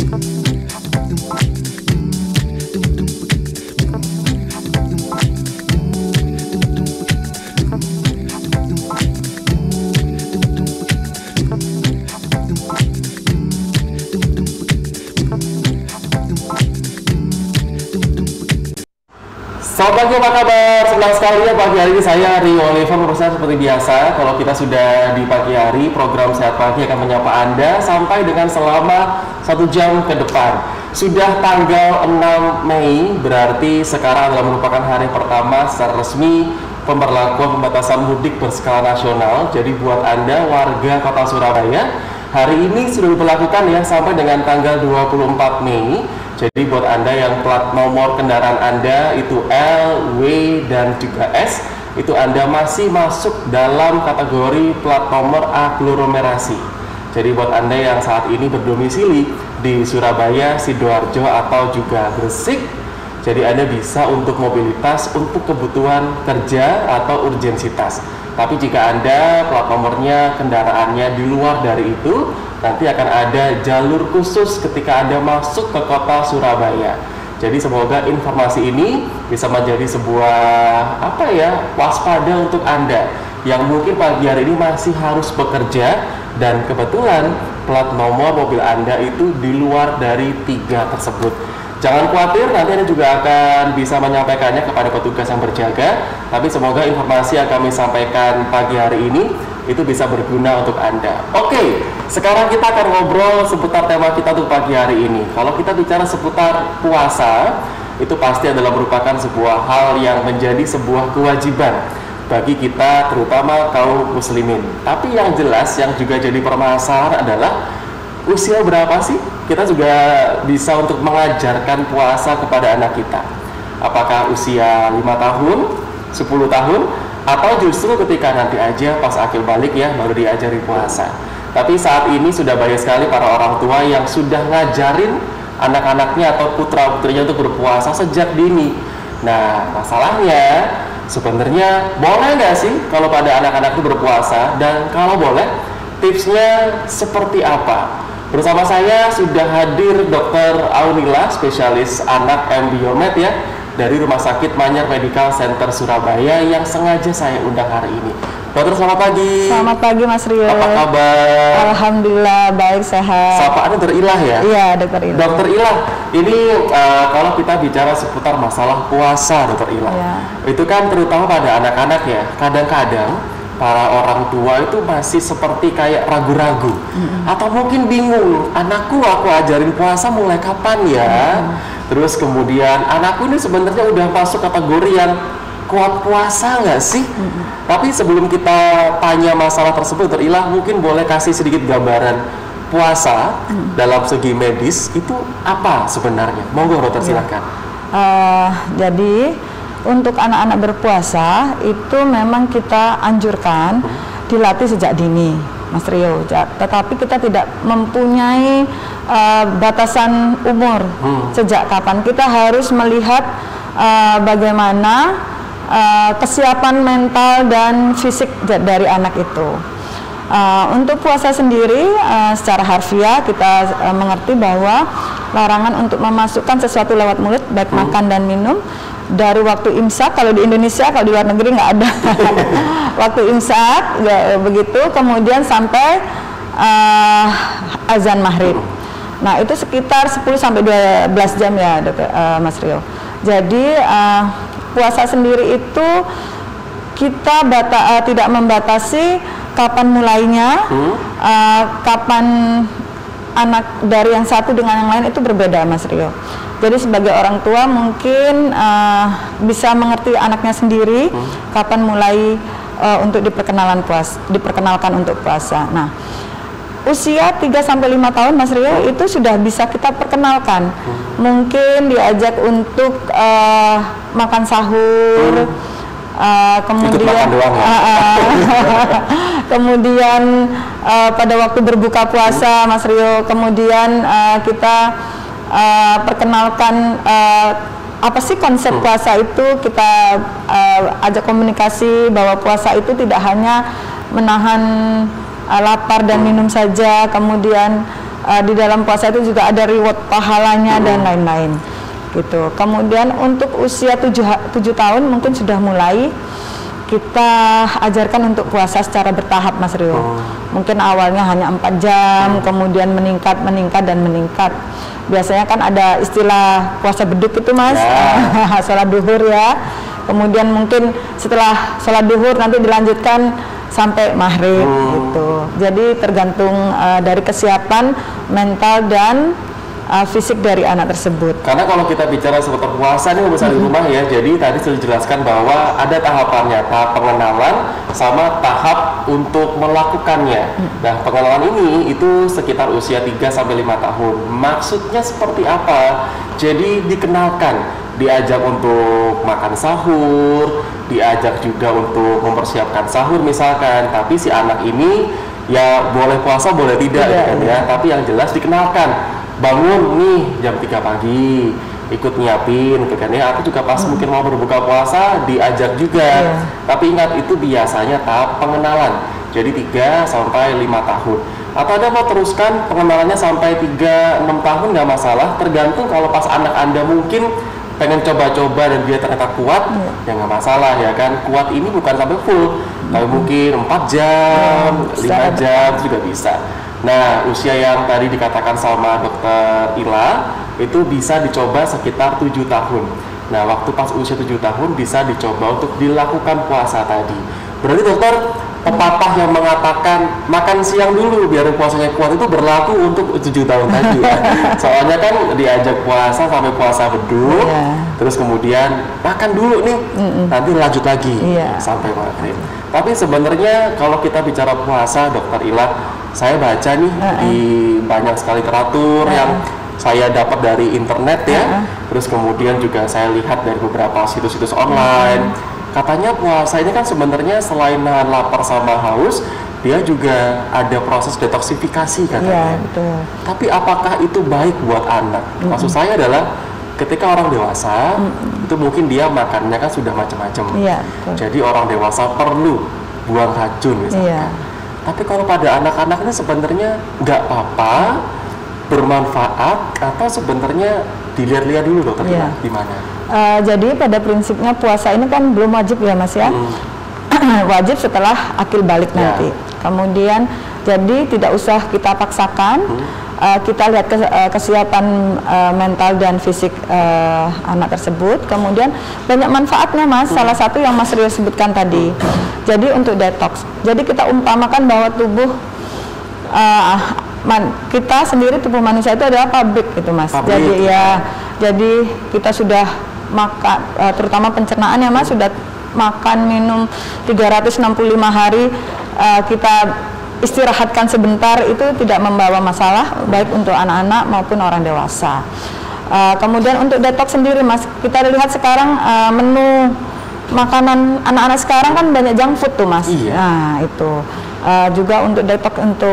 Selamat pagi, apa kabar? Senang sekali ya pagi hari ini saya Rio Oliver. Pemirsa, seperti biasa, kalau kita sudah di pagi hari, program Sehat Pagi akan menyapa Anda sampai dengan selama 1 jam ke depan. Sudah tanggal 6 Mei, berarti sekarang adalah merupakan hari pertama secara resmi pemberlakuan pembatasan mudik berskala nasional. Jadi buat Anda warga Kota Surabaya, hari ini sudah diberlakukan ya sampai dengan tanggal 24 Mei. Jadi buat Anda yang plat nomor kendaraan Anda itu L, W, dan juga S, itu Anda masih masuk dalam kategori plat nomor aglomerasi. Jadi buat Anda yang saat ini berdomisili di Surabaya, Sidoarjo, atau juga Gresik, jadi Anda bisa untuk mobilitas untuk kebutuhan kerja atau urgensitas. Tapi jika Anda plat nomornya kendaraannya di luar dari itu, nanti akan ada jalur khusus ketika Anda masuk ke kota Surabaya. Jadi semoga informasi ini bisa menjadi sebuah waspada untuk Anda yang mungkin pagi hari ini masih harus bekerja dan kebetulan plat nomor mobil Anda itu di luar dari 3 tersebut. Jangan khawatir, nanti Anda juga akan bisa menyampaikannya kepada petugas yang berjaga. Tapi semoga informasi yang kami sampaikan pagi hari ini itu bisa berguna untuk Anda. Oke, sekarang kita akan ngobrol seputar tema kita untuk pagi hari ini. Kalau kita bicara seputar puasa, itu pasti adalah merupakan sebuah hal yang menjadi sebuah kewajiban bagi kita, terutama kaum muslimin. Tapi yang jelas, yang juga jadi permasalahan adalah usia berapa sih kita juga bisa untuk mengajarkan puasa kepada anak kita? Apakah usia 5 tahun, 10 tahun, atau justru ketika nanti aja pas akil balik ya baru diajari puasa? Tapi saat ini sudah banyak sekali para orang tua yang sudah ngajarin anak-anaknya atau putra-putrinya untuk berpuasa sejak dini. Nah, masalahnya sebenarnya boleh nggak sih kalau pada anak-anak itu berpuasa? Dan kalau boleh, tipsnya seperti apa? Bersama saya sudah hadir Dr. Aunila, spesialis anak Embiomed ya, dari Rumah Sakit Manyar Medical Center Surabaya yang sengaja saya undang hari ini. Dokter, selamat pagi. Selamat pagi Mas Rio. Apa kabar? Alhamdulillah baik, sehat. Sapaan Dokter Ilah ya? Iya, Dokter Ilah. Dokter Ilah, ini kalau kita bicara seputar masalah puasa, Dokter Ilah, ya, itu kan terutama pada anak-anak ya, kadang-kadang para orang tua itu masih seperti kayak ragu-ragu atau mungkin bingung, anakku aku ajarin puasa mulai kapan ya? Terus kemudian anakku ini sebenarnya udah masuk kategori yang kuat puasa nggak sih? Tapi sebelum kita tanya masalah tersebut, Dokter Ilah mungkin boleh kasih sedikit gambaran puasa dalam segi medis itu apa sebenarnya? Monggo Dokter, silakan. Jadi untuk anak-anak berpuasa itu memang kita anjurkan dilatih sejak dini, Mas Rio. Tetapi kita tidak mempunyai batasan umur sejak kapan. Kita harus melihat bagaimana kesiapan mental dan fisik dari anak itu. Untuk puasa sendiri secara harfiah kita mengerti bahwa larangan untuk memasukkan sesuatu lewat mulut, baik makan dan minum, dari waktu imsak. Kalau di Indonesia, kalau di luar negeri nggak ada waktu imsak ya, begitu, kemudian sampai azan maghrib. Nah itu sekitar 10-12 jam ya Mas Rio. Jadi puasa sendiri itu kita tidak membatasi kapan mulainya, kapan anak dari yang satu dengan yang lain itu berbeda, Mas Rio. Jadi sebagai orang tua mungkin bisa mengerti anaknya sendiri kapan mulai untuk diperkenalkan untuk puasa. Nah, usia 3-5 tahun Mas Rio itu sudah bisa kita perkenalkan. Mungkin diajak untuk makan sahur, kemudian kemudian pada waktu berbuka puasa Mas Rio, kemudian kita perkenalkan apa sih konsep puasa itu, kita ajak komunikasi bahwa puasa itu tidak hanya menahan lapar dan minum saja, kemudian di dalam puasa itu juga ada reward pahalanya dan lain-lain gitu. Kemudian untuk usia 7 tahun mungkin sudah mulai kita ajarkan untuk puasa secara bertahap, Mas Rio. Mungkin awalnya hanya 4 jam, kemudian meningkat dan meningkat. Biasanya kan ada istilah puasa beduk itu, Mas, sholat duhur ya. Kemudian mungkin setelah sholat duhur nanti dilanjutkan sampai maghrib gitu. Jadi tergantung dari kesiapan mental dan fisik dari anak tersebut. Karena kalau kita bicara seputar puasa ini besar di rumah ya, jadi tadi sudah dijelaskan bahwa ada tahapannya, tahap pengenalan sama tahap untuk melakukannya. Nah, pengenalan ini itu sekitar usia 3-5 tahun. Maksudnya seperti apa? Jadi dikenalkan, diajak untuk makan sahur, diajak juga untuk mempersiapkan sahur misalkan, tapi si anak ini ya boleh puasa boleh tidak kan ya, tapi yang jelas dikenalkan, bangun nih jam 3 pagi, ikut nyiapin gitu kan ya, aku juga pas mungkin mau berbuka puasa diajak juga, tapi ingat itu biasanya tahap pengenalan, jadi 3-5 tahun. Atau Anda mau teruskan pengenalannya sampai 3-6 tahun nggak masalah, tergantung kalau pas anak Anda mungkin pengen coba-coba dan dia ternyata kuat, ya nggak masalah ya kan. Kuat ini bukan sampai full, tapi mungkin 4 jam, 5 jam juga bisa. Nah, usia yang tadi dikatakan sama Dokter Ila itu bisa dicoba sekitar 7 tahun. Nah, waktu pas usia 7 tahun bisa dicoba untuk dilakukan puasa tadi. Berarti dokter, pepatah yang mengatakan makan siang dulu biar puasanya kuat itu berlaku untuk 7 tahun tadi ya. Soalnya kan diajak puasa sampai puasa beduk, terus kemudian makan dulu nih, nanti lanjut lagi sampai maghrib. Tapi sebenarnya kalau kita bicara puasa, Dokter Ila, saya baca nih di banyak sekali literatur yang saya dapat dari internet ya, terus kemudian juga saya lihat dari beberapa situs-situs online. Katanya puasa ini kan sebenarnya selain nahan lapar sama haus, dia juga ada proses detoksifikasi katanya. Betul. Tapi apakah itu baik buat anak? Maksud saya adalah ketika orang dewasa itu mungkin dia makannya kan sudah macam-macam. Jadi orang dewasa perlu buang racun misalkan. Tapi kalau pada anak-anak ini sebenarnya nggak apa-apa, bermanfaat, atau sebenarnya dilihat-lihat dulu dokter gimana? Jadi pada prinsipnya puasa ini kan belum wajib ya Mas ya, wajib setelah akil balik nanti. Kemudian jadi tidak usah kita paksakan, kita lihat kesiapan mental dan fisik anak tersebut. Kita banyak manfaatnya Mas, salah satu yang Mas Rio sebutkan tadi. Jadi untuk detox, jadi kita umpamakan bahwa tubuh kita sendiri, tubuh manusia itu adalah pabrik gitu Mas. Jadi kita sudah makan, terutama pencernaan ya Mas, sudah makan minum 365 hari, kita istirahatkan sebentar itu tidak membawa masalah baik untuk anak-anak maupun orang dewasa. Kemudian untuk detox sendiri Mas, kita lihat sekarang menu makanan anak-anak sekarang kan banyak junk food tuh Mas. Nah itu juga untuk detox, untuk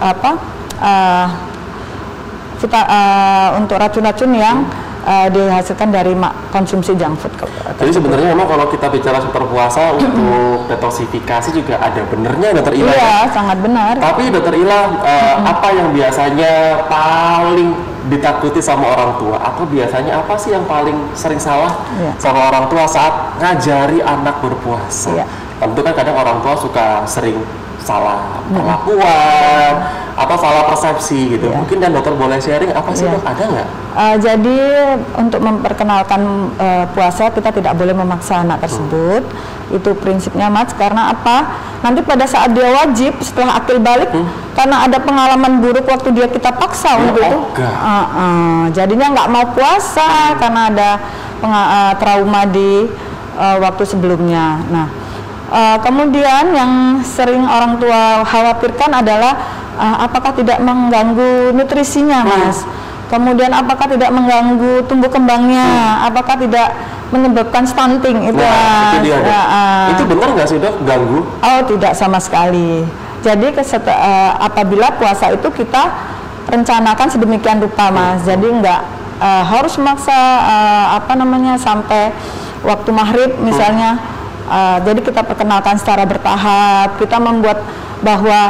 untuk racun-racun yang dihasilkan dari konsumsi junk food. Jadi sebenarnya memang kalau kita bicara seputar puasa untuk detoksifikasi juga ada benernya Dokter Ila. Iya, sangat benar. Tapi Dokter Ila, apa yang biasanya paling ditakuti sama orang tua, atau biasanya apa sih yang paling sering salah sama orang tua saat ngajari anak berpuasa? Tentu kan kadang orang tua suka sering salah perlakuan atau salah persepsi gitu. Mungkin dan dokter boleh sharing apa sih dok, ada nggak? Jadi untuk memperkenalkan puasa kita tidak boleh memaksa anak tersebut. Itu prinsipnya Mas, karena apa? Nanti pada saat dia wajib setelah akil balik, karena ada pengalaman buruk waktu dia kita paksa untuk itu, jadinya nggak mau puasa karena ada trauma di waktu sebelumnya. Nah, kemudian yang sering orang tua khawatirkan adalah apakah tidak mengganggu nutrisinya Mas, kemudian apakah tidak mengganggu tumbuh kembangnya, apakah tidak menyebabkan stunting itu. Itu dia, itu benar nggak sih dok, ganggu? Oh tidak sama sekali. Jadi apabila puasa itu kita rencanakan sedemikian rupa Mas, jadi nggak harus memaksa sampai waktu maghrib misalnya. Jadi kita perkenalkan secara bertahap, kita membuat bahwa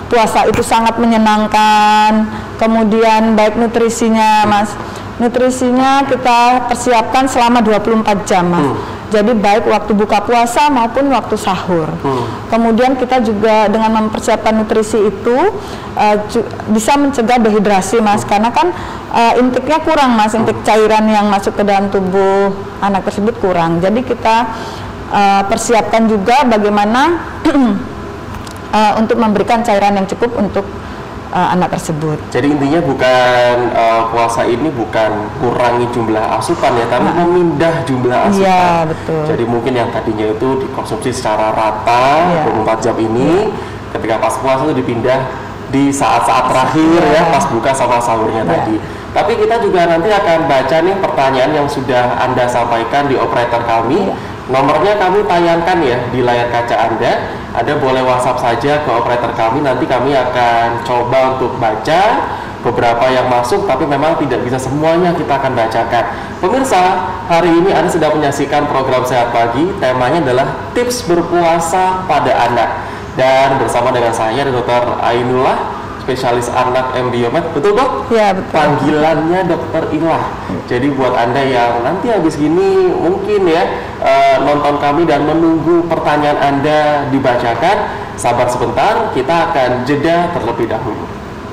puasa itu sangat menyenangkan. Kemudian baik nutrisinya, Mas. Nutrisinya kita persiapkan selama 24 jam, Mas. Jadi baik waktu buka puasa maupun waktu sahur. Kemudian kita juga dengan mempersiapkan nutrisi itu bisa mencegah dehidrasi, Mas. Karena kan intiknya kurang, Mas. Intik cairan yang masuk ke dalam tubuh anak tersebut kurang. Jadi kita persiapkan juga bagaimana untuk memberikan cairan yang cukup untuk anak tersebut. Jadi intinya bukan puasa ini bukan kurangi jumlah asupan ya, tapi memindah jumlah asupan. Iya, betul. Jadi mungkin yang tadinya itu dikonsumsi secara rata 24 jam ini, ketika pas puasa itu dipindah di saat-saat terakhir ya, pas buka sama sahurnya tadi. Tapi kita juga nanti akan baca nih pertanyaan yang sudah Anda sampaikan di operator kami. Nomornya kami tayangkan ya di layar kaca Anda. Anda boleh WhatsApp saja ke operator kami, nanti kami akan coba untuk baca beberapa yang masuk, tapi memang tidak bisa semuanya kita akan bacakan. Pemirsa, hari ini Anda sedang menyaksikan program Sehat Pagi, temanya adalah tips berpuasa pada anak. Dan bersama dengan saya, Dr. Ainullah, spesialis anak Embiomed, betul dok? Ya, betul. Panggilannya Dokter Ilah. Jadi buat Anda yang nanti habis gini mungkin ya nonton kami dan menunggu pertanyaan Anda dibacakan, sabar sebentar, kita akan jeda terlebih dahulu.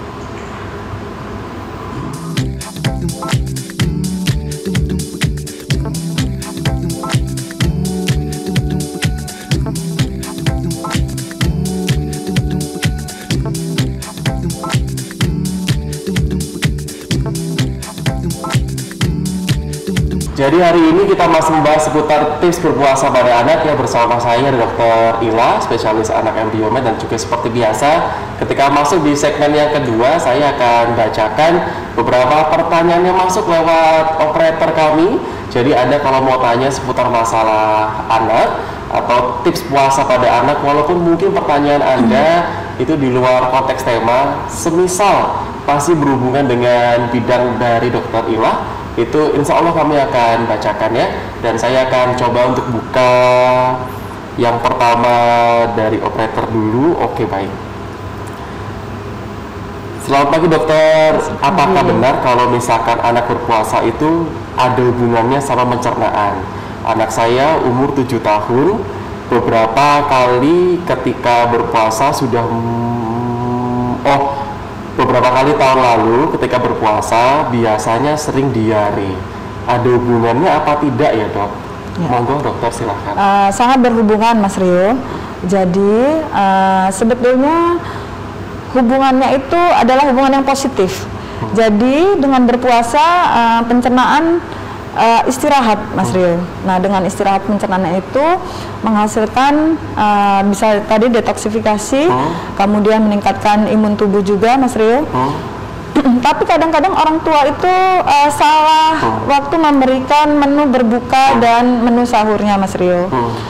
Jadi hari ini kita masih membahas seputar tips berpuasa pada anak ya, bersama saya Dr. Ilah, spesialis anak Embiomed, dan juga seperti biasa ketika masuk di segmen yang kedua saya akan bacakan beberapa pertanyaan yang masuk lewat operator kami. Jadi Anda kalau mau tanya seputar masalah anak atau tips puasa pada anak, walaupun mungkin pertanyaan Anda itu di luar konteks tema, semisal pasti berhubungan dengan bidang dari Dr. Ilah, itu insya Allah kami akan bacakan ya. Dan saya akan coba untuk buka yang pertama dari operator dulu. Oke, baik. Selamat pagi dokter, apakah benar kalau misalkan anak berpuasa itu ada hubungannya sama pencernaan? Anak saya umur 7 tahun, beberapa kali ketika berpuasa sudah beberapa kali tahun lalu ketika berpuasa biasanya sering diare. Ada hubungannya apa tidak ya dok? Ya. Monggo dokter silahkan. Sangat berhubungan Mas Rio. Jadi sebetulnya hubungannya itu adalah hubungan yang positif. Jadi dengan berpuasa pencernaan istirahat Mas Rio. Nah dengan istirahat pencernaan itu menghasilkan bisa tadi detoksifikasi, kemudian meningkatkan imun tubuh juga Mas Rio. Tapi kadang-kadang orang tua itu salah waktu memberikan menu berbuka dan menu sahurnya Mas Rio.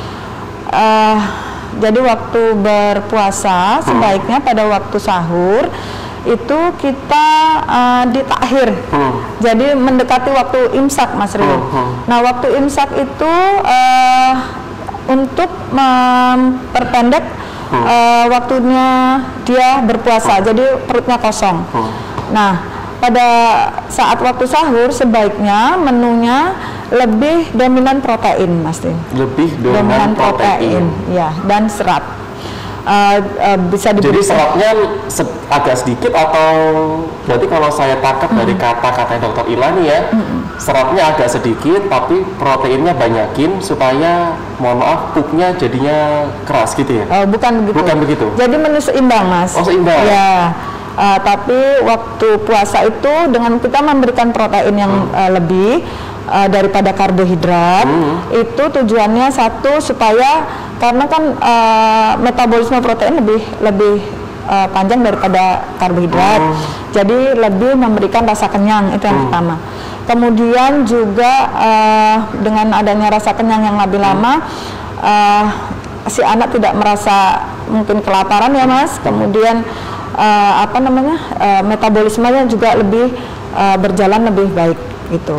Jadi waktu berpuasa sebaiknya pada waktu sahur itu kita ditakhir, jadi mendekati waktu imsak Mas Rio. Nah waktu imsak itu untuk memperpendek waktunya dia berpuasa, jadi perutnya kosong. Nah pada saat waktu sahur sebaiknya menunya lebih dominan protein Mas Rio. Lebih dominan protein ya, dan serat. Bisa jadi seratnya agak sedikit, atau berarti kalau saya tangkap dari kata-kata dokter Ilah nih ya, seratnya agak sedikit tapi proteinnya banyakin supaya mohon maaf pupnya jadinya keras gitu ya? Bukan begitu. Bukan begitu. Jadi menu seimbang Mas. Oh seimbang. Ya. Tapi waktu puasa itu dengan kita memberikan protein yang lebih daripada karbohidrat, itu tujuannya satu supaya karena kan metabolisme protein lebih panjang daripada karbohidrat, jadi lebih memberikan rasa kenyang, itu yang pertama. Kemudian juga dengan adanya rasa kenyang yang lebih lama, si anak tidak merasa mungkin kelaparan ya Mas. Kemudian metabolismenya juga lebih berjalan lebih baik gitu.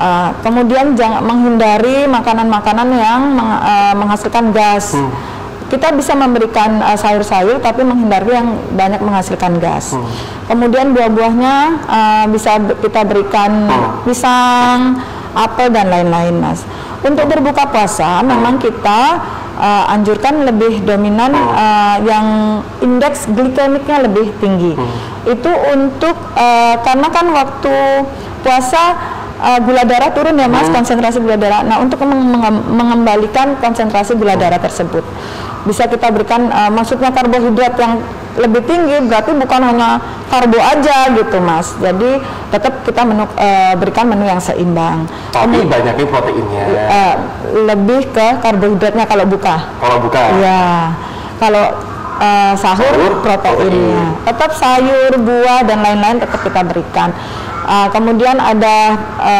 Kemudian jangan menghindari makanan-makanan yang menghasilkan gas, kita bisa memberikan sayur-sayur tapi menghindari yang banyak menghasilkan gas. Kemudian buah-buahnya bisa kita berikan pisang, apel dan lain-lain, Mas. Untuk berbuka puasa memang kita anjurkan lebih dominan yang indeks glikemiknya lebih tinggi. Itu untuk karena kan waktu puasa gula darah turun ya, Mas, konsentrasi gula darah. Nah, untuk mengembalikan konsentrasi gula darah tersebut bisa kita berikan maksudnya karbohidrat yang lebih tinggi, berarti bukan hanya karbo aja gitu, Mas. Jadi tetap kita berikan menu yang seimbang. Tapi banyaknya proteinnya. Lebih ke karbohidratnya kalau buka. Kalau buka. Iya. Kalau sahur proteinnya. Tetap sayur, buah dan lain-lain tetap kita berikan. Kemudian ada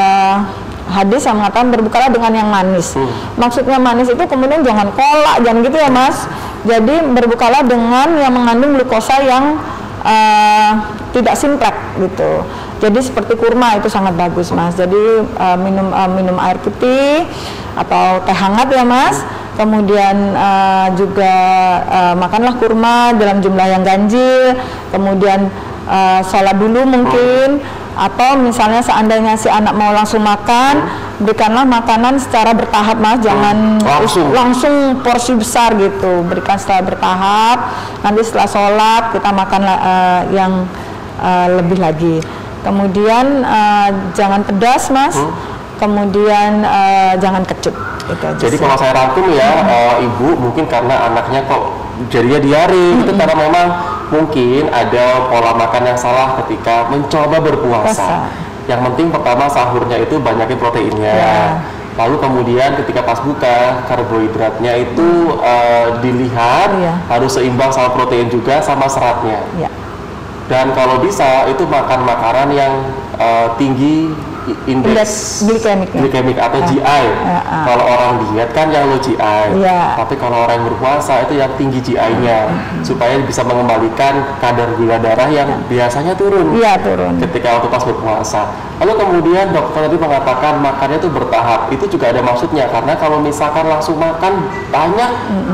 hadis yang mengatakan berbukalah dengan yang manis. Maksudnya manis itu kemudian jangan kolak, jangan gitu ya, Mas. Jadi berbukalah dengan yang mengandung glukosa yang tidak simplek gitu. Jadi seperti kurma itu sangat bagus, Mas. Jadi minum air putih atau teh hangat ya, Mas. Kemudian juga makanlah kurma dalam jumlah yang ganjil. Kemudian sholat dulu mungkin. Atau misalnya seandainya si anak mau langsung makan, berikanlah makanan secara bertahap, Mas, jangan langsung porsi besar gitu, berikan secara bertahap. Nanti setelah sholat kita makan yang lebih lagi. Kemudian jangan pedas, Mas. Kemudian jangan kecut. Jadi kalau saya rangkum ya, Ibu mungkin karena anaknya kok jadinya diare, itu karena memang mungkin ada pola makan yang salah ketika mencoba berpuasa. Yang penting pertama sahurnya itu banyakin proteinnya. Lalu kemudian ketika pas buka karbohidratnya itu dilihat harus seimbang sama protein juga sama seratnya. Dan kalau bisa itu makan makanan yang tinggi indeks glikemik atau GI. Kalau orang diet kan yang low GI, tapi kalau orang yang berpuasa itu yang tinggi GI-nya, supaya bisa mengembalikan kadar gula darah yang biasanya turun. Ketika waktu pas berpuasa. Lalu kemudian dokter tadi mengatakan makannya itu bertahap. Itu juga ada maksudnya, karena kalau misalkan langsung makan banyak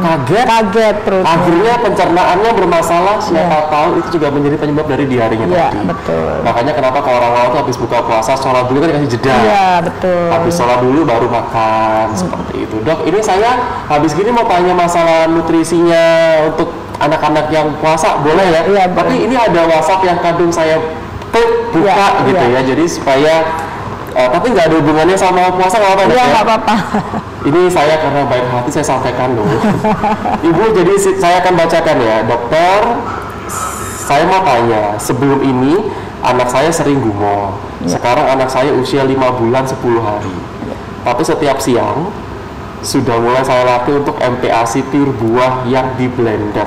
kaget perutnya. Akhirnya pencernaannya bermasalah. Siapa tahu itu juga menjadi penyebab dari diarenya tadi. Makanya kenapa kalau orang awam tuh habis buka puasa sholat dulu kan dikasih jeda. Habis sholat dulu baru makan, seperti itu. Dok, ini saya habis gini mau tanya masalah nutrisinya untuk anak-anak yang puasa, boleh ya? Tapi ini ada WhatsApp yang kandung saya buka gitu ya, jadi supaya tapi nggak ada hubungannya sama puasa, nggak apa-apa ya? Nggak apa-apa. Ini saya karena baik hati saya sampaikan loh. Ibu, jadi saya akan bacakan ya. Dokter, saya mau tanya, sebelum ini anak saya sering gumoh. Sekarang anak saya usia 5 bulan 10 hari. Tapi setiap siang sudah mulai saya latih untuk MPASI pure buah yang di blender.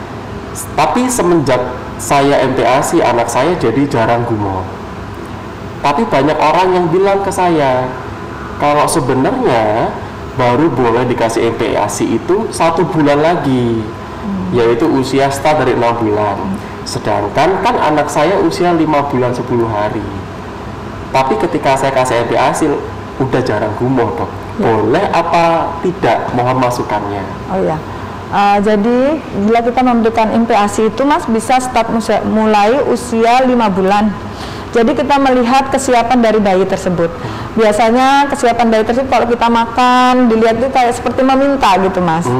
Tapi semenjak saya MPASI, anak saya jadi jarang gumoh. Tapi banyak orang yang bilang ke saya kalau sebenarnya baru boleh dikasih MPASI itu 1 bulan lagi, yaitu usia start dari 6 bulan. Sedangkan kan anak saya usia 5 bulan 10 hari. Tapi ketika saya kasih MPASI udah jarang gumoh, Dok. Boleh apa tidak? Mohon masukannya. Jadi bila kita memberikan MPASI itu, Mas, bisa start mulai usia 5 bulan. Jadi kita melihat kesiapan dari bayi tersebut. Biasanya kesiapan bayi tersebut kalau kita makan dilihat itu kayak seperti meminta gitu, Mas.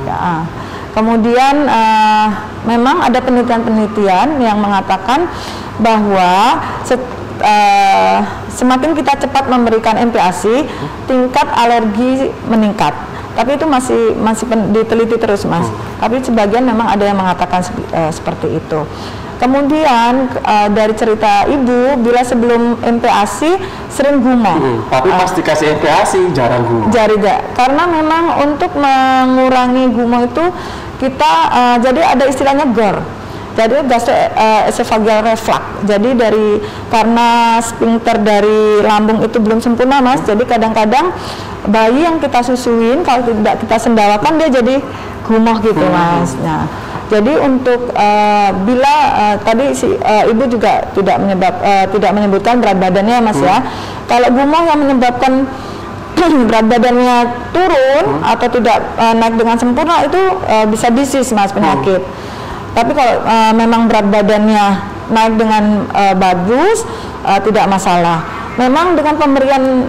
Kemudian memang ada penelitian-penelitian yang mengatakan bahwa semakin kita cepat memberikan MPASI, tingkat alergi meningkat. Tapi itu masih diteliti terus, Mas. Tapi sebagian memang ada yang mengatakan seperti itu. Kemudian dari cerita Ibu, bila sebelum MPASI sering gumoh. Tapi pas dikasih MPASI jarang gumoh. Karena memang untuk mengurangi gumoh itu kita jadi ada istilahnya GER. Jadi gastroesophageal reflux. Jadi karena sphincter dari lambung itu belum sempurna, Mas. Jadi kadang-kadang bayi yang kita susuin kalau tidak kita sendawakan dia jadi gumoh gitu, Mas. Nah, jadi untuk bila tadi Ibu juga tidak menyebutkan berat badannya, Mas, ya. Kalau gumoh yang menyebabkan berat badannya turun atau tidak naik dengan sempurna, itu bisa disease Mas, penyakit. Tapi kalau memang berat badannya naik dengan bagus, tidak masalah. Memang dengan pemberian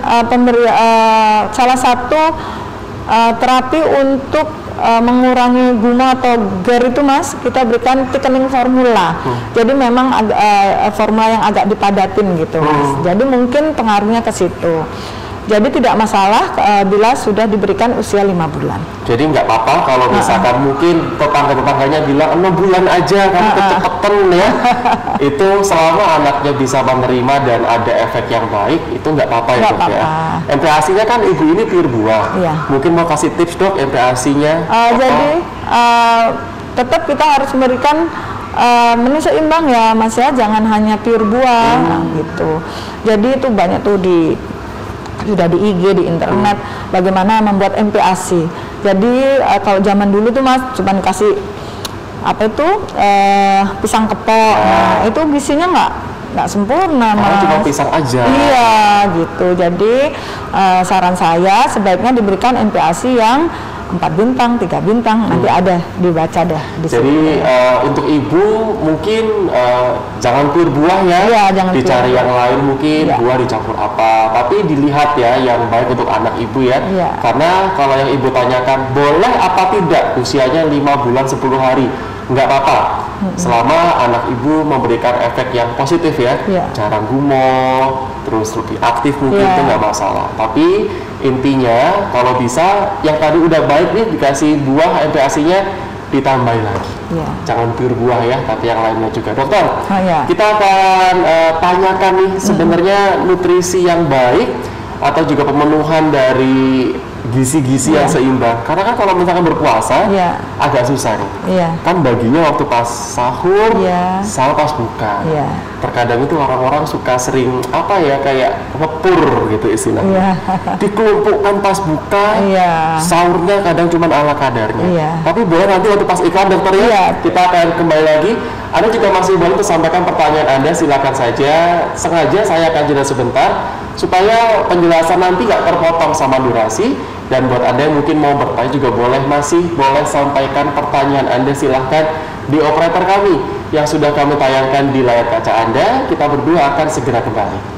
salah satu terapi untuk mengurangi guma atau GER itu Mas, kita berikan thickening formula. Jadi memang formula yang agak dipadatin gitu Mas. Jadi mungkin pengaruhnya ke situ. Jadi tidak masalah bila sudah diberikan usia 5 bulan. Jadi nggak apa-apa kalau misalkan mungkin tetangga-tetangganya bilang 6 bulan aja kamu kecepatan ya. Itu selama anaknya bisa menerima dan ada efek yang baik, itu nggak apa-apa ya Dok ya. MPASI-nya kan ibu ini pure buah. Iya. Mungkin mau kasih tips Dok MPASI-nya? Jadi tetap kita harus memberikan menu seimbang ya Mas ya, jangan hanya pure buah gitu. Jadi itu banyak tuh sudah di IG, di internet, bagaimana membuat MPASI. Jadi kalau zaman dulu tuh Mas cuma kasih apa itu pisang kepok, nah itu gizinya nggak sempurna Mas. Cuma pisang aja. Iya gitu. Jadi saran saya sebaiknya diberikan MPASI yang 4 bintang, 3 bintang, nanti ada dibaca dah di Jadi untuk ibu mungkin jangan pure buah ya, jangan dicari yang lain mungkin buah dicampur apa, tapi dilihat ya yang baik untuk anak ibu ya. Karena kalau yang ibu tanyakan boleh apa tidak usianya 5 bulan 10 hari, nggak apa-apa selama anak ibu memberikan efek yang positif ya, jarang gumoh, terus lebih aktif mungkin itu nggak masalah. Tapi intinya kalau bisa yang tadi udah baik nih dikasih buah MPASI-nya ditambahin lagi. Jangan pure buah ya, tapi yang lainnya juga. Dokter, kita akan tanyakan nih sebenarnya nutrisi yang baik atau juga pemenuhan dari gizi-gizi yang seimbang. Karena kan kalau misalkan berpuasa agak susah nih. Kan baginya waktu pas sahur sama pas buka. Terkadang itu orang-orang suka sering apa ya kayak ngepur gitu istilahnya. Dikelompokkan pas buka, sahurnya kadang cuma ala kadarnya. Tapi boleh nanti waktu pas iklan Dokter ya, kita akan kembali lagi. Anda juga masih boleh untuk sampaikan pertanyaan Anda, silakan saja. Sengaja saya akan jeda sebentar supaya penjelasan nanti nggak terpotong sama durasi. Dan buat Anda yang mungkin mau bertanya juga masih boleh sampaikan pertanyaan Anda, silahkan di operator kami yang sudah kami tayangkan di layar kaca Anda. Kita berdua akan segera kembali.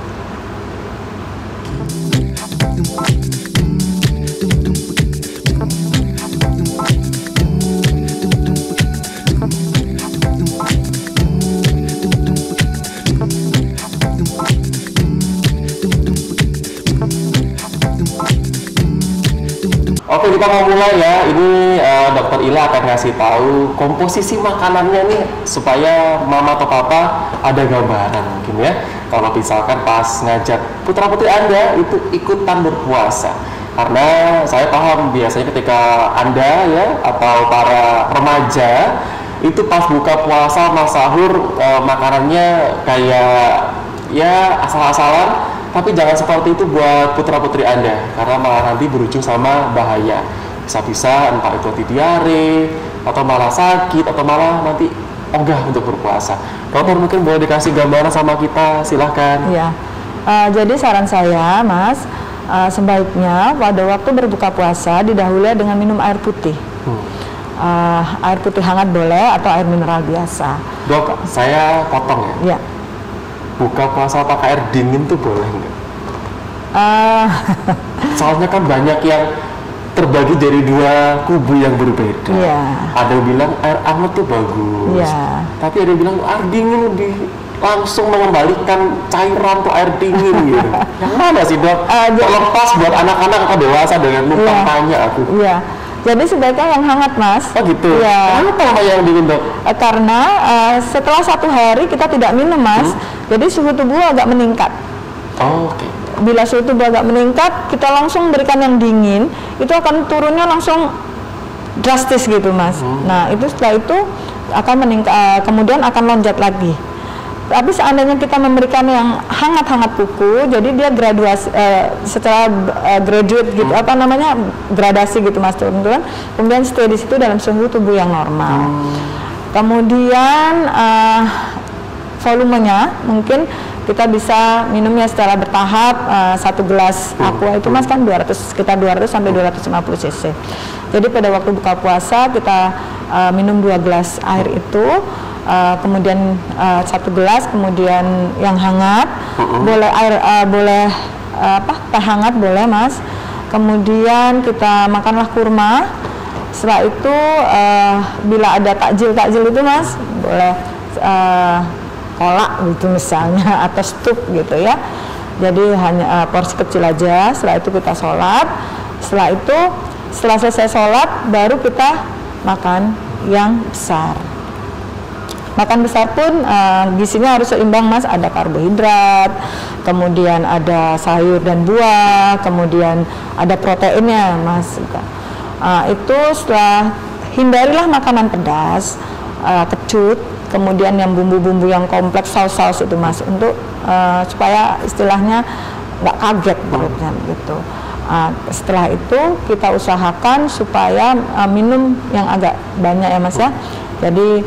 Oke, kita mau mulai ya. Ini Dokter Ila akan ngasih tahu komposisi makanannya nih supaya mama atau papa ada gambaran mungkin ya. Kalau misalkan pas ngajak putra-putri Anda itu ikutan berpuasa. Karena saya paham biasanya ketika Anda ya atau para remaja itu pas buka puasa sama sahur makanannya kayak ya asal-asalan. Tapi jangan seperti itu buat putra-putri Anda, karena malah nanti berujung sama bahaya. Bisa-bisa entah itu diare, atau malah sakit, atau malah nanti ogah untuk berpuasa. Dokter mungkin boleh dikasih gambaran sama kita, silahkan. Jadi saran saya Mas, sebaiknya pada waktu berbuka puasa didahului dengan minum air putih. Air putih hangat boleh, atau air mineral biasa. Dok, saya potong ya? Buka puasa pakai air dingin tuh boleh nggak? Soalnya kan banyak yang terbagi dari dua kubu yang berbeda. Ada yang bilang air hangat tuh bagus, tapi ada yang bilang air dingin lebih langsung mengembalikan cairan tuh air dingin gitu. Yang mana sih Dok? Lepas buat anak-anak atau dewasa dengan numpang tanya aku. Jadi sebaiknya yang hangat Mas. Oh gitu? Kenapa yang dingin Dok? Karena setelah 1 hari kita tidak minum Mas, jadi suhu tubuh agak meningkat. Bila suhu tubuh agak meningkat, kita langsung berikan yang dingin, itu akan turunnya langsung drastis gitu Mas. Nah itu setelah itu akan meningkat, kemudian akan lonjak lagi. Tapi seandainya kita memberikan yang hangat-hangat kuku, jadi dia graduasi secara graduate gitu, gradasi gitu Mas, turun-turun, kemudian stay di situ dalam suhu tubuh yang normal. Kemudian volumenya mungkin kita bisa minumnya secara bertahap. Satu gelas aqua itu Mas kan sekitar 200 sampai 250 cc. Jadi pada waktu buka puasa kita minum 2 gelas air itu, kemudian 1 gelas, kemudian yang hangat, boleh air boleh teh hangat boleh Mas. Kemudian kita makanlah kurma. Setelah itu bila ada takjil itu Mas, boleh kolak gitu misalnya atau stup gitu ya. Jadi hanya porsi kecil aja. Setelah itu kita sholat. Setelah selesai sholat baru kita makan yang besar. Makan besar pun gizinya harus seimbang Mas, ada karbohidrat, kemudian ada sayur dan buah, kemudian ada proteinnya Mas. Itu setelah hindarilah makanan pedas, kecut, kemudian yang bumbu-bumbu yang kompleks, saus-saus itu Mas, untuk supaya istilahnya nggak kaget perutnya gitu. Setelah itu kita usahakan supaya minum yang agak banyak ya Mas ya. Jadi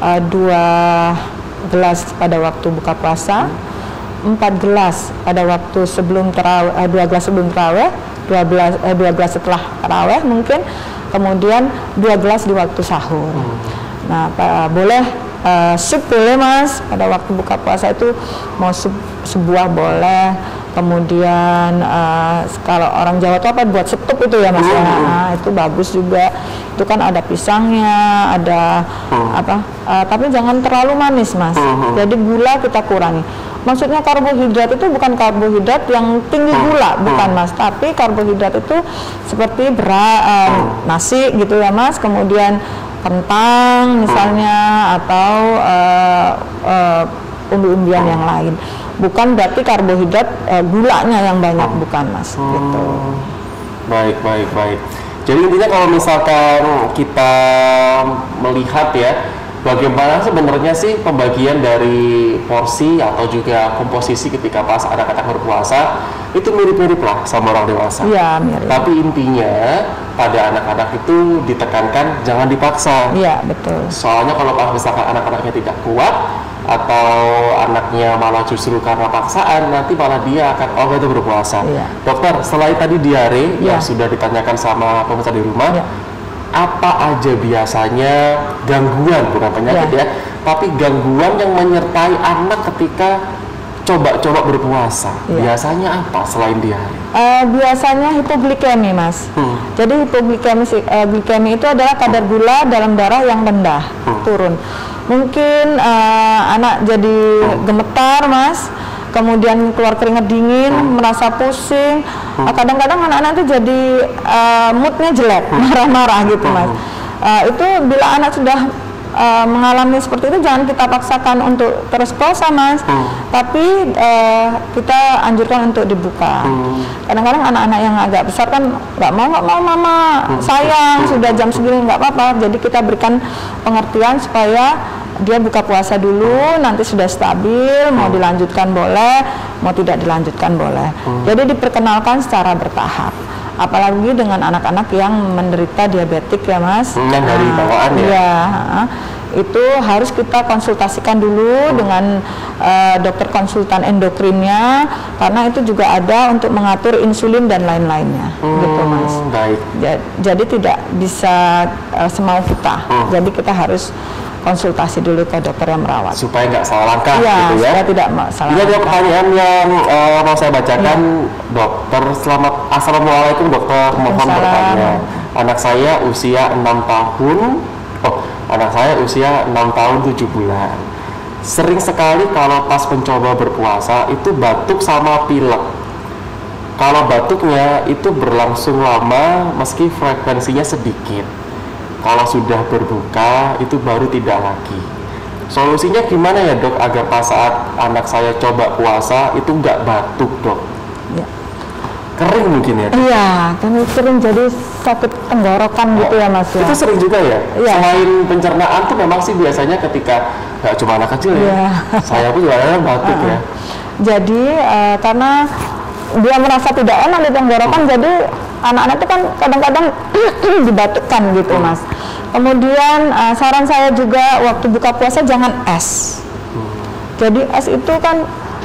2 gelas pada waktu buka puasa, 4 gelas pada waktu sebelum terawih, 2 gelas sebelum terawih, 2 gelas setelah terawih mungkin, kemudian 2 gelas di waktu sahur. Nah, boleh sup boleh Mas, pada waktu buka puasa itu mau sup sebuah boleh. Kemudian kalau orang Jawa itu apa buat setup itu ya Mas ya, itu bagus juga. Itu kan ada pisangnya, ada tapi jangan terlalu manis Mas. Jadi gula kita kurangi. Maksudnya karbohidrat itu bukan karbohidrat yang tinggi gula, bukan Mas. Tapi karbohidrat itu seperti nasi gitu ya Mas. Kemudian kentang misalnya, atau umbi-umbian yang lain. Bukan berarti karbohidrat gulanya yang banyak, bukan Mas. Gitu. Baik. Jadi intinya kalau misalkan kita melihat ya, bagaimana sebenarnya sih pembagian dari porsi atau juga komposisi ketika pas anak-anak berpuasa itu mirip-mirip lah sama orang dewasa. Iya, mirip. Tapi intinya pada anak-anak itu ditekankan jangan dipaksa. Iya, betul. Soalnya kalau pas misalkan anak-anaknya tidak kuat atau anaknya malah justru karena paksaan, nanti malah dia akan itu berpuasa. Iya. Dokter, selain tadi diare yang sudah ditanyakan sama pemirsa di rumah, apa aja biasanya gangguan, bukan penyakit ya, tapi gangguan yang menyertai anak ketika coba berpuasa? Biasanya apa selain diare? Biasanya hipoglikemi Mas. Jadi hipoglikemi itu adalah kadar gula dalam darah yang rendah, turun. Mungkin anak jadi gemetar Mas, kemudian keluar keringat dingin, merasa pusing. Kadang-kadang anak-anak itu jadi moodnya jelek, marah-marah gitu Mas. Itu bila anak sudah mengalami seperti itu, jangan kita paksakan untuk terus puasa Mas, tapi kita anjurkan untuk dibuka. Kadang-kadang anak-anak yang agak besar kan nggak mau mama, sayang sudah jam segini, nggak apa-apa. Jadi kita berikan pengertian supaya dia buka puasa dulu, nanti sudah stabil, mau dilanjutkan boleh, mau tidak dilanjutkan boleh. Jadi diperkenalkan secara bertahap. Apalagi dengan anak-anak yang menderita diabetik ya Mas. Yang dari bawaan ya? Iya, itu harus kita konsultasikan dulu dengan dokter konsultan endokrinnya, karena itu juga ada untuk mengatur insulin dan lain-lainnya, gitu Mas. Baik. Jadi tidak bisa semau kita. Jadi kita harus konsultasi dulu ke dokter yang merawat supaya nggak salah langkah gitu ya. Supaya tidak salah. Ini ada pertanyaan yang mau saya bacakan, Dokter. Assalamualaikum Dokter, mohon bertanya. Anak saya usia 6 tahun. Anak saya usia 6 tahun 7 bulan. Sering sekali kalau pas mencoba berpuasa itu batuk sama pilek. Kalau batuknya itu berlangsung lama meski frekuensinya sedikit. Kalau sudah berbuka itu baru tidak lagi. Solusinya gimana ya Dok agar pas saat anak saya coba puasa itu nggak batuk Dok? Ya. Kering mungkin ya? Iya, kan sering jadi sakit tenggorokan gitu ya Mas ya. Itu sering juga ya? Iya. Selain pencernaan tuh memang sih biasanya ketika nggak cuma anak kecil ya, saya pun juga kadang batuk ya. Jadi karena dia merasa tidak enak di tenggorokan, jadi anak-anak itu kan kadang-kadang dibatukkan gitu Mas. Kemudian saran saya juga waktu buka puasa jangan es. Jadi es itu kan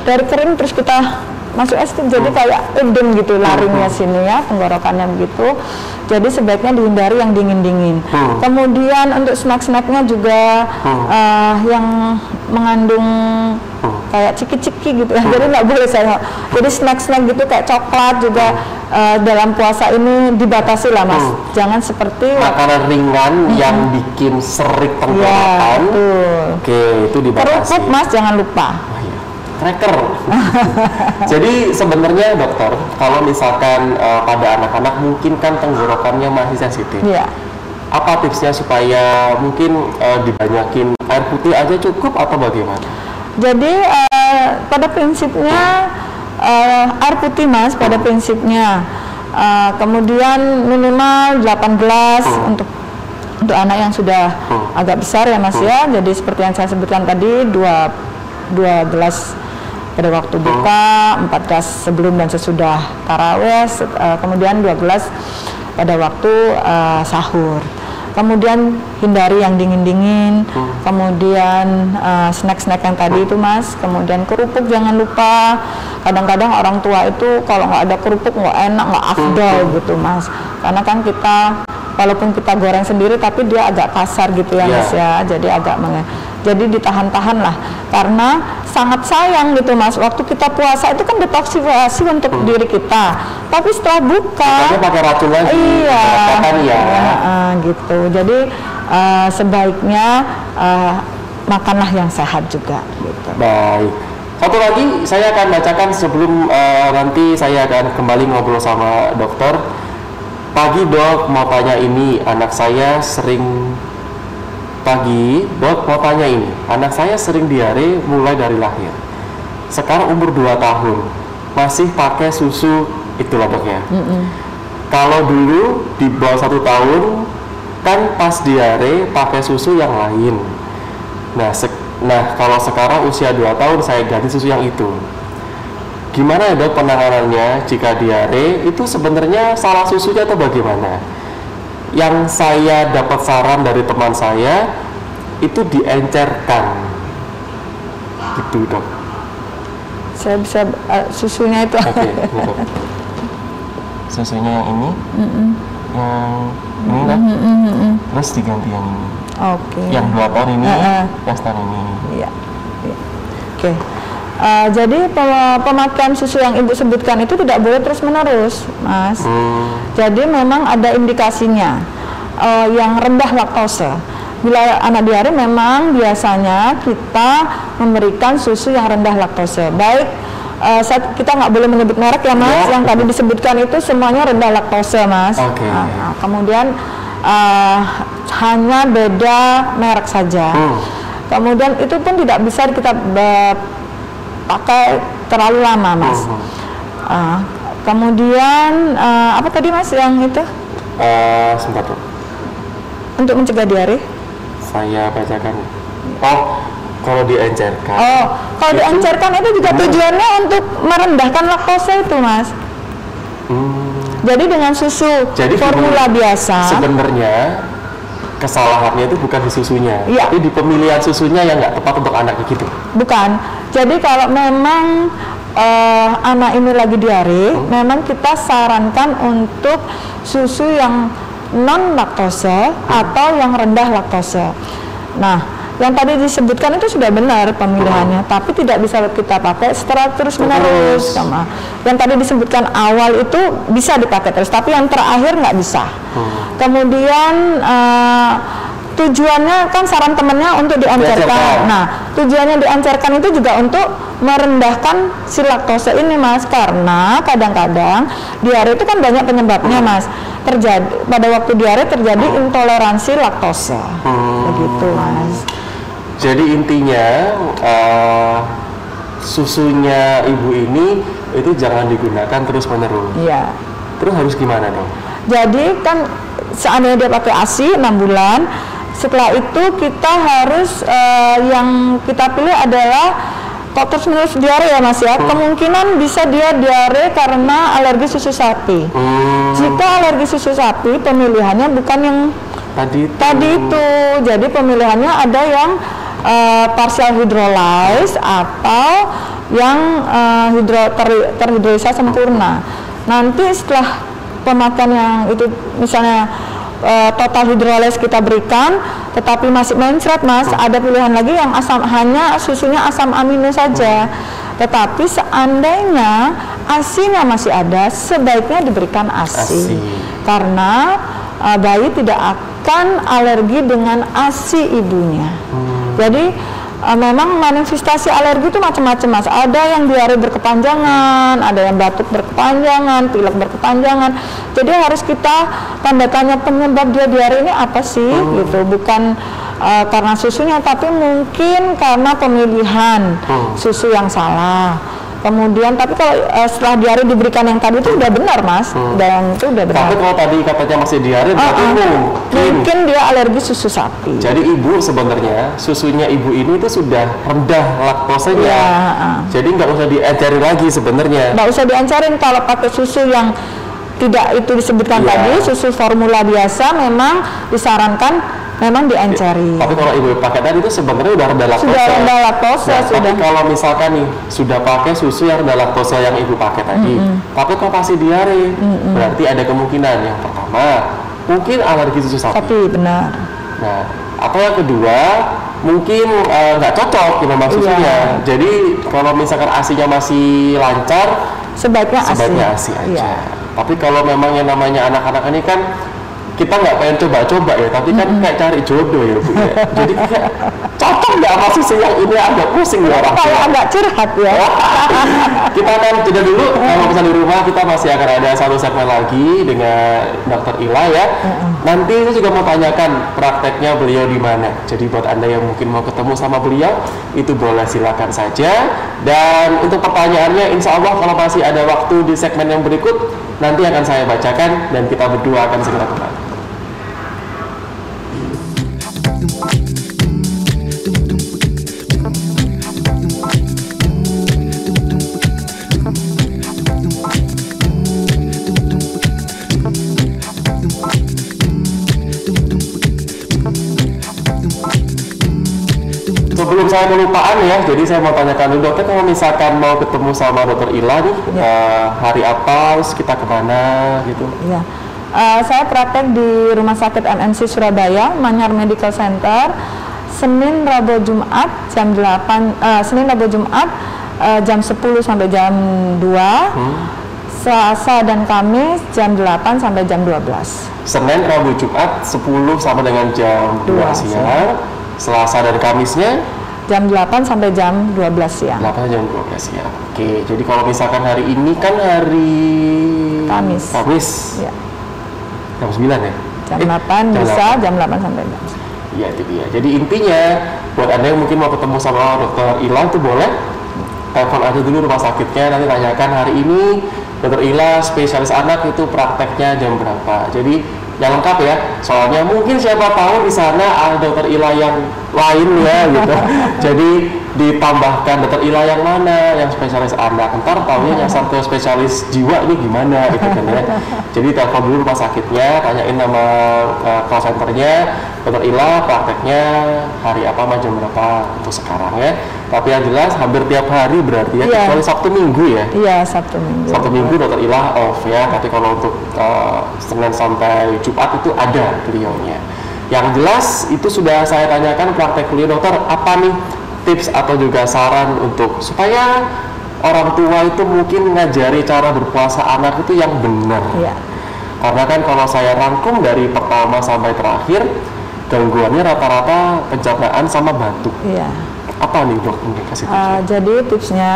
dari kering terus kita masuk es krim, jadi kayak edem gitu laringnya sini ya, tenggorokannya begitu. Jadi sebaiknya dihindari yang dingin-dingin. Kemudian untuk snack-snacknya juga yang mengandung kayak ciki-ciki gitu ya, jadi nggak boleh saya. Jadi snack-snack gitu kayak coklat juga dalam puasa ini dibatasi lah Mas. Jangan seperti makanan ringan yang bikin serik tenggorokan. Oke, itu dibatasi. Kerupuk Mas, jangan lupa. Cracker. Jadi sebenarnya dokter, kalau misalkan pada anak-anak mungkin kan tenggorokannya masih sensitif. Iya. Apa tipsnya supaya mungkin dibanyakin air putih aja cukup atau bagaimana? Jadi pada prinsipnya air putih Mas, pada prinsipnya kemudian minimal 8 gelas untuk anak yang sudah agak besar ya Mas ya. Jadi seperti yang saya sebutkan tadi, 2 gelas pada waktu buka, 4 gelas sebelum dan sesudah taraweh, kemudian 2 gelas pada waktu sahur. Kemudian hindari yang dingin-dingin, kemudian snack-snack yang tadi itu Mas, kemudian kerupuk jangan lupa. Kadang-kadang orang tua itu kalau nggak ada kerupuk nggak enak, nggak afdol gitu Mas, karena kan kita walaupun kita goreng sendiri tapi dia agak kasar gitu ya Mas ya, jadi agak jadi ditahan-tahan lah, karena sangat sayang gitu Mas, waktu kita puasa itu kan detoksifikasi untuk diri kita, tapi setelah buka pakai racun lagi. Gitu. Jadi sebaiknya makanlah yang sehat juga gitu. Baik. Satu lagi saya akan bacakan sebelum nanti saya akan kembali ngobrol sama dokter. Pagi dok, mau tanya ini, anak saya sering diare mulai dari lahir. Sekarang umur 2 tahun, masih pakai susu itulah dok ya. Kalau dulu di bawah 1 tahun kan pas diare pakai susu yang lain. Nah kalau sekarang usia 2 tahun saya ganti susu yang itu. Gimana ya dok penanganannya jika diare itu sebenarnya salah susunya atau bagaimana? Yang saya dapat saran dari teman saya itu diencerkan gitu dok. Saya bisa susunya itu. Oke, gitu. Susunya yang ini, yang ini kan, terus diganti yang ini. Oke. Yang 2 tahun ini, yang setahun ini. Iya. Oke. Jadi pemakaian susu yang ibu sebutkan itu tidak boleh terus menerus Mas. Jadi memang ada indikasinya yang rendah laktose. Bila anak diare memang biasanya kita memberikan susu yang rendah laktose. Baik kita nggak boleh menyebut merek ya Mas, yang tadi disebutkan itu semuanya rendah laktose Mas. Kemudian hanya beda merek saja. Kemudian itu pun tidak bisa kita pakai terlalu lama Mas. Kemudian apa tadi Mas yang itu? Sebentar dok. Untuk mencegah diare? Saya bacakan. Kalau diencerkan. Kalau diencerkan itu juga tujuannya untuk merendahkan laktose itu Mas. Jadi dengan susu formula biasa. Sebenarnya kesalahannya itu bukan di susunya, tapi di pemilihan susunya yang nggak tepat untuk anak gitu. Bukan. Jadi kalau memang anak ini lagi diare, memang kita sarankan untuk susu yang non laktose atau yang rendah laktose. Nah, yang tadi disebutkan itu sudah benar pemilihannya, tapi tidak bisa kita pakai secara terus menerus. Sama yang tadi disebutkan awal itu bisa dipakai terus, tapi yang terakhir nggak bisa. Kemudian tujuannya kan saran temennya untuk diencerkan. Nah, tujuannya diencerkan itu juga untuk merendahkan si laktose ini Mas, karena kadang-kadang diare itu kan banyak penyebabnya Mas. Pada waktu diare terjadi intoleransi laktose. Begitu Mas. Jadi intinya susunya ibu ini itu jangan digunakan terus menerus. Iya. Terus harus gimana dong? Jadi kan seandainya dia pakai ASI 6 bulan, setelah itu kita harus yang kita pilih adalah kok terus menerus diare ya Mas ya. Kemungkinan bisa dia diare karena alergi susu sapi. Jika alergi susu sapi, pemilihannya bukan yang tadi itu. Jadi pemilihannya ada yang partial hydrolyze atau yang terhidrolisa sempurna. Nanti setelah pemakaian yang itu misalnya total hidrolysis kita berikan tetapi masih mencret Mas, ada pilihan lagi yang hanya susunya asam amino saja. Tetapi seandainya ASI-nya masih ada, sebaiknya diberikan ASI. Karena bayi tidak akan alergi dengan ASI ibunya. Jadi memang manifestasi alergi itu macam-macam Mas. Ada yang diare berkepanjangan, ada yang batuk berkepanjangan, pilek berkepanjangan. Jadi harus kita tanda tanya penyebab dia diare ini apa sih gitu. Bukan karena susunya, tapi mungkin karena pemilihan susu yang salah. Kemudian tapi kalau setelah diare diberikan yang tadi itu udah benar Mas, dan itu udah benar. Tapi kalau tadi katanya masih diare, berarti mungkin dia alergi susu sapi. Jadi ibu sebenarnya susunya ibu ini itu sudah rendah laktosanya, jadi nggak usah diajarin lagi sebenarnya. Nggak usah diajarin kalau pakai susu yang tidak itu disebutkan tadi, susu formula biasa memang disarankan memang diencari. Tapi kalau ibu pakai tadi itu sebenarnya udah rendah laktosa. Sudah rendah laktosa. Tapi kalau misalkan nih sudah pakai susu yang rendah laktosa yang ibu pakai tadi, tapi kok pasti diare, berarti ada kemungkinan yang pertama mungkin alergi susu sapi. Tapi benar. Nah, atau yang kedua mungkin nggak cocok memang susunya. Jadi kalau misalkan ASI-nya masih lancar, sebaiknya ASI aja. Tapi kalau memang yang namanya anak-anak ini kan kita nggak pengen coba-coba ya, tapi kan kayak cari jodoh ya Bu ya. Jadi kayak cocok nggak sama susu yang ini, agak pusing ya orang tua. Kayak agak curhat ya. Kita akan jeda dulu. Kalau pesan di rumah kita masih akan ada satu segmen lagi dengan Dr. Ila ya. Nanti saya juga mau tanyakan prakteknya beliau di mana. Jadi buat Anda yang mungkin mau ketemu sama beliau, itu boleh silakan saja. Dan untuk pertanyaannya, insya Allah kalau masih ada waktu di segmen yang berikut, nanti akan saya bacakan dan kita berdua akan segera kembali. Sebelum saya kelupaan ya, jadi saya mau tanyakan dulu dokter, kalau misalkan mau ketemu sama dokter Ila nih, hari apa, terus kita kemana gitu? Iya, saya praktek di Rumah Sakit MNC Surabaya, Manyar Medical Center, Senin, Rabu, Jumat jam 8, Senin, Rabu, Jumat jam 10 sampai jam 2, Selasa dan Kamis jam 8 sampai jam 12. Senin, Rabu, Jumat 10 sampai dengan jam 2 siang. Selasa dan Kamisnya jam 8 sampai jam 12 siang. 8 jam 12 siang. Oke, jadi kalau misalkan hari ini kan hari Kamis. Ya. Jam 9 ya? Jam 8 bisa, jam 8 sampai jam 9. Iya, itu dia. Jadi intinya buat Anda yang mungkin mau ketemu sama dokter Ila itu boleh telepon aja dulu rumah sakitnya, nanti tanyakan hari ini dokter Ila spesialis anak itu prakteknya jam berapa. Jadi yang lengkap ya, soalnya mungkin siapa tahu di sana ada dokter Ila yang lain ya gitu. Jadi ditambahkan dokter Ila yang mana, yang spesialis anak, ntar taunya nyasar ke spesialis jiwa ini gimana gitu kan ya. Jadi telepon dulu rumah sakitnya, tanyain nama call centernya, dokter Ila prakteknya hari apa, jam berapa untuk sekarang ya. Tapi yang jelas hampir tiap hari berarti ya, kecuali Sabtu Minggu ya. Iya, Sabtu Minggu. Sabtu Minggu dokter Ila off ya, tapi kalau untuk Senin sampai Jumat itu ada beliaunya. Yang jelas itu sudah saya tanyakan praktek beliau dokter, apa nih tips atau juga saran untuk supaya orang tua itu mungkin ngajari cara berpuasa anak itu yang benar. Iya. Karena kan kalau saya rangkum dari pertama sampai terakhir, gangguannya rata-rata pencernaan sama batuk. Iya. Apa nih dok, mungkin kasih tipsnya? Jadi tipsnya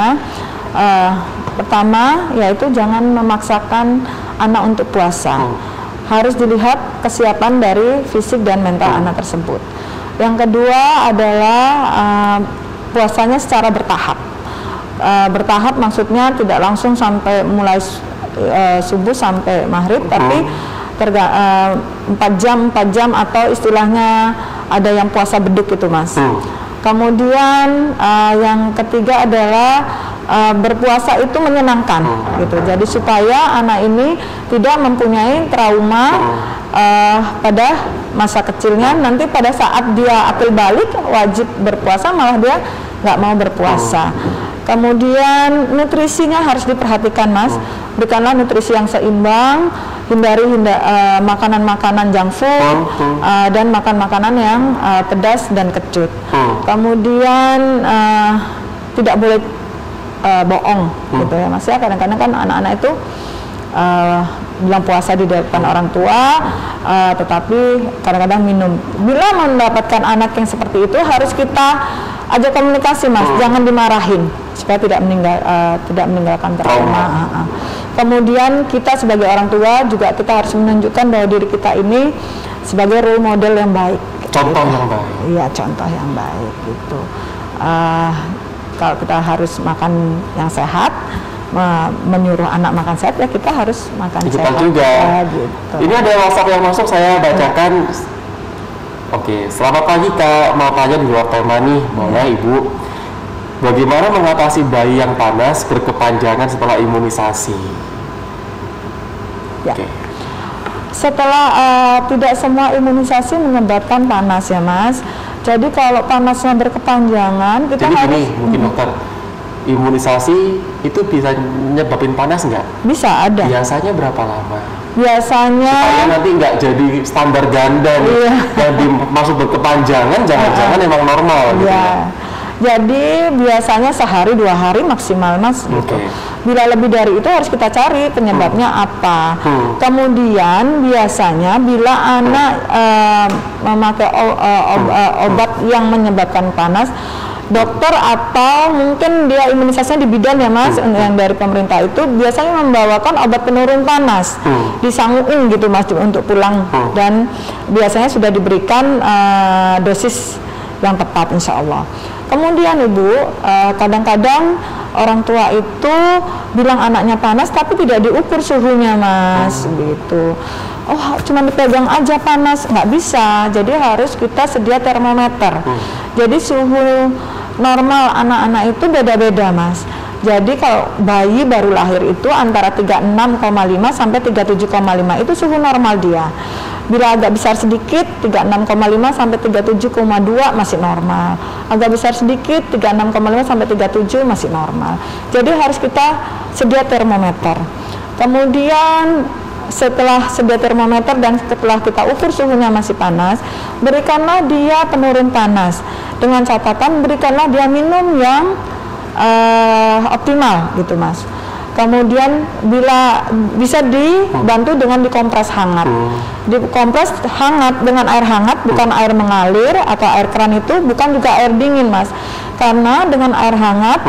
pertama yaitu jangan memaksakan anak untuk puasa. Harus dilihat kesiapan dari fisik dan mental anak tersebut. Yang kedua adalah puasanya secara bertahap. Bertahap maksudnya tidak langsung sampai mulai subuh sampai maghrib, tapi 4 jam atau istilahnya ada yang puasa beduk itu Mas. Kemudian yang ketiga adalah berpuasa itu menyenangkan gitu. Jadi supaya anak ini tidak mempunyai trauma pada masa kecilnya, nanti pada saat dia akil balik wajib berpuasa malah dia nggak mau berpuasa. Kemudian nutrisinya harus diperhatikan, Mas. Berikanlah nutrisi yang seimbang, hindari makanan-makanan junk food dan makan-makanan yang pedas dan kecut. Kemudian tidak boleh bohong, gitu ya, Mas. Ya, kadang-kadang kan anak-anak itu bilang puasa di depan orang tua, tetapi kadang-kadang minum. Bila mendapatkan anak yang seperti itu, harus kita ajak komunikasi, Mas. Jangan dimarahin supaya tidak meninggalkan trauma. Kemudian kita sebagai orang tua juga kita harus menunjukkan bahwa diri kita ini sebagai role model yang baik. Contoh yang baik. Iya, contoh yang baik gitu. Kalau kita harus makan yang sehat, menyuruh anak makan sehat, ya kita harus makan sehat juga. Gitu. Ini ada WhatsApp yang masuk, saya bacakan. Oke, selamat pagi Kak, mau tanya di luar tema nih, boleh Ibu. Bagaimana mengatasi bayi yang panas berkepanjangan setelah imunisasi? Ya. Oke. Setelah tidak semua imunisasi menyebabkan panas ya, Mas. Jadi kalau panasnya berkepanjangan, kita jadi harus gini, mungkin dokter, imunisasi itu bisa nyebabin panas nggak? Bisa, ada. Biasanya berapa lama? Biasanya supaya nanti nggak jadi standar ganda nih, yang dimaksud berkepanjangan, jangan-jangan emang normal gitu ya. Jadi biasanya sehari 2 hari maksimal, Mas. Gitu. Bila lebih dari itu harus kita cari penyebabnya apa. Kemudian biasanya bila anak memakai obat yang menyebabkan panas, dokter atau mungkin dia imunisasinya di bidan ya, Mas, yang dari pemerintah itu biasanya membawakan obat penurun panas, disanguin gitu, Mas, untuk pulang, dan biasanya sudah diberikan dosis yang tepat, insya Allah. Kemudian Ibu, kadang-kadang orang tua itu bilang anaknya panas tapi tidak diukur suhunya, Mas, gitu. Oh, cuma dipegang aja panas, nggak bisa. Jadi harus kita sedia termometer. Jadi suhu normal anak-anak itu beda-beda, Mas. Jadi kalau bayi baru lahir itu antara 36,5 sampai 37,5 itu suhu normal dia. Bila agak besar sedikit 36,5 sampai 37,2 masih normal. Agak besar sedikit 36,5 sampai 37 masih normal. Jadi harus kita sedia termometer. Kemudian setelah sedia termometer dan setelah kita ukur suhunya masih panas, berikanlah dia penurun panas. Dengan catatan berikanlah dia minum yang optimal gitu, Mas. Kemudian bila bisa dibantu dengan dikompres hangat. Dikompres hangat dengan air hangat, bukan air mengalir atau air keran, itu bukan juga air dingin, Mas. Karena dengan air hangat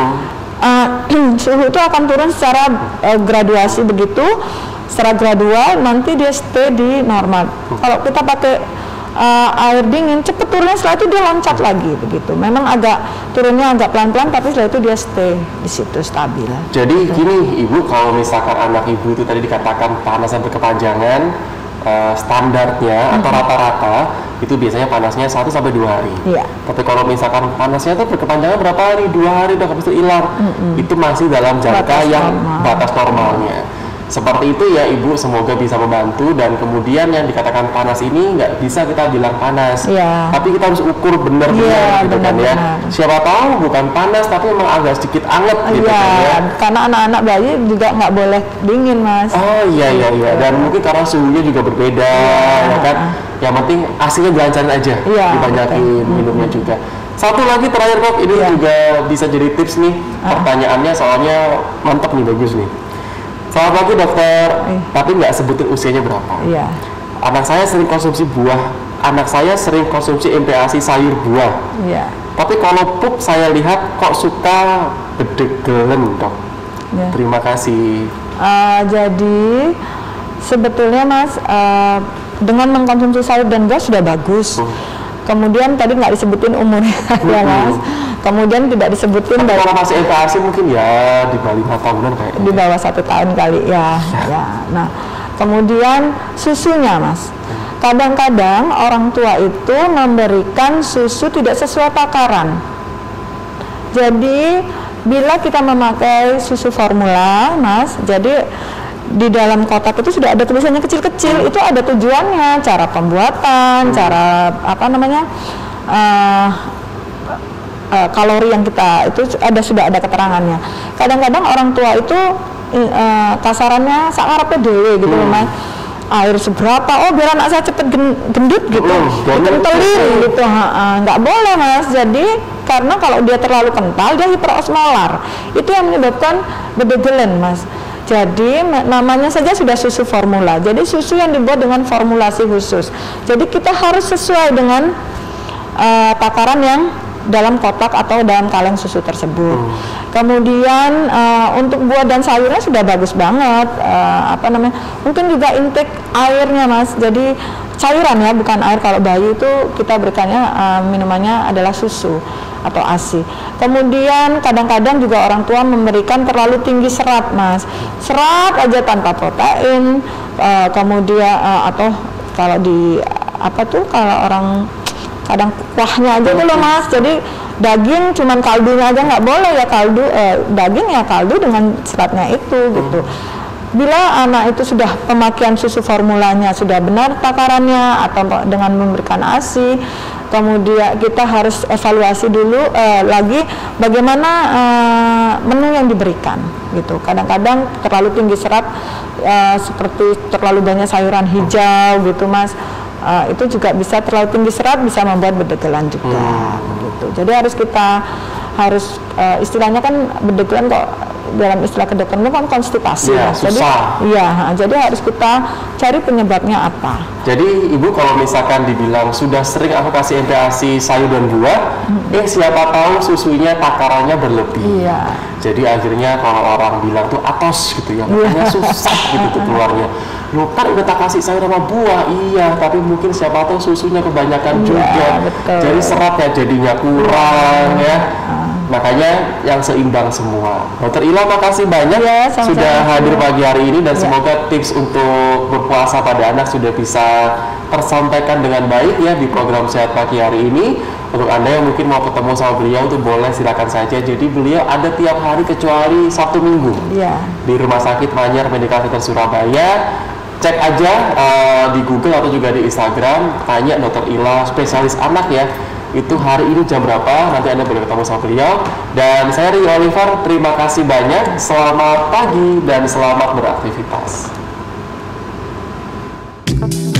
suhu itu akan turun secara graduasi begitu, secara gradual, nanti dia stay di normal. Kalau kita pakai air dingin cepet turunnya, setelah itu dia loncat lagi begitu. Memang agak turunnya agak pelan-pelan, tapi setelah itu dia stay di situ stabil. Jadi gini Ibu, kalau misalkan anak Ibu itu tadi dikatakan panas sampai kepanjangan, standarnya atau rata-rata itu biasanya panasnya 1 sampai 2 hari. Tapi kalau misalkan panasnya itu berkepanjangan berapa hari, 2 hari udah habis itu hilang, itu masih dalam jangka yang batas normalnya. Seperti itu ya Ibu, semoga bisa membantu. Dan kemudian yang dikatakan panas ini nggak bisa kita bilang panas, tapi kita harus ukur benar-benar gitu kan ya. Siapa tahu bukan panas tapi memang agak sedikit anget gitu kan ya. Karena anak-anak bayi juga nggak boleh dingin, Mas. Oh iya. Dan mungkin karena suhunya juga berbeda ya kan. Yang penting hasilnya dilancarin aja, dibanyakin minumnya juga. Satu lagi terakhir Dok, ini juga bisa jadi tips nih. Pertanyaannya soalnya mantap nih, bagus nih. Selamat pagi dokter, tapi nggak sebutin usianya berapa. Anak saya sering konsumsi buah, anak saya sering konsumsi MPASI sayur buah. Tapi kalau pup saya lihat kok suka bedegelen, Dok. Terima kasih. Jadi sebetulnya, Mas, dengan mengkonsumsi sayur dan buah sudah bagus. Kemudian tadi nggak disebutin umurnya, ya, Mas. Kemudian tidak disebutin kalau masih MPASI mungkin ya di bawah 5 tahunan kayaknya. Di bawah 1 tahun kali ya. Nah, kemudian susunya, Mas. Kadang-kadang orang tua itu memberikan susu tidak sesuai takaran. Jadi bila kita memakai susu formula, Mas, jadi di dalam kotak itu sudah ada tulisannya kecil-kecil, itu ada tujuannya, cara pembuatan, cara apa namanya, kalori yang kita itu sudah ada keterangannya. Kadang-kadang orang tua itu kasarannya sakarepnya dewe gitu loh Mas. Air seberapa, oh biar anak saya cepet gendut gitu, dikentelin gitu, nggak boleh Mas. Jadi karena kalau dia terlalu kental dia hiperosmolar, itu yang menyebabkan bedegelan Mas. Jadi namanya saja sudah susu formula, jadi susu yang dibuat dengan formulasi khusus. Jadi kita harus sesuai dengan takaran yang dalam kotak atau dalam kaleng susu tersebut. Kemudian untuk buah dan sayurnya sudah bagus banget. Apa namanya? Mungkin juga intake airnya Mas. Jadi cairan ya, bukan air. Kalau bayi itu kita berikannya minumannya adalah susu atau ASI. Kemudian kadang-kadang juga orang tua memberikan terlalu tinggi serat Mas. Serat aja tanpa protein. Kemudian atau kalau di apa tuh kalau orang kadang kuahnya aja tuh loh Mas, jadi daging cuman kaldunya aja nggak boleh ya, kaldu daging ya kaldu dengan seratnya itu gitu. Bila anak itu sudah pemakaian susu formulanya sudah benar takarannya atau dengan memberikan ASI, kemudian kita harus evaluasi dulu lagi bagaimana menu yang diberikan gitu. Kadang-kadang terlalu tinggi serat seperti terlalu banyak sayuran hijau gitu Mas. Itu juga bisa terlalu tinggi serat, bisa membuat bedegelan juga gitu. Jadi harus istilahnya kan bedegelan kok dalam istilah kedokteran itu kan konstipasi ya, jadi jadi harus kita cari penyebabnya apa. Jadi Ibu kalau misalkan dibilang sudah sering aku kasih MPASI sayur dan buah, siapa tahu susunya takarannya berlebih. Jadi akhirnya kalau orang bilang tuh atos gitu ya, makanya susah gitu tuh keluarnya. Loh kan udah tak kasih sayur sama buah, iya, tapi mungkin siapa tahu susunya kebanyakan juga. Betul. Jadi seratnya jadinya kurang ya. Makanya yang seimbang semua. Dr. Ila makasih banyak ya sudah hadir pagi hari ini dan semoga tips untuk berpuasa pada anak sudah bisa tersampaikan dengan baik ya di program Sehat Pagi hari ini. Untuk Anda yang mungkin mau ketemu sama beliau tuh boleh silakan saja. Jadi beliau ada tiap hari kecuali Sabtu Minggu di Rumah Sakit Manyar Medical Center Surabaya. Cek aja di Google atau juga di Instagram, tanya Dr. Ila spesialis anak ya. Itu hari ini jam berapa, nanti Anda boleh ketemu sama beliau. Dan saya Rio Oliver, terima kasih banyak, selamat pagi dan selamat beraktivitas.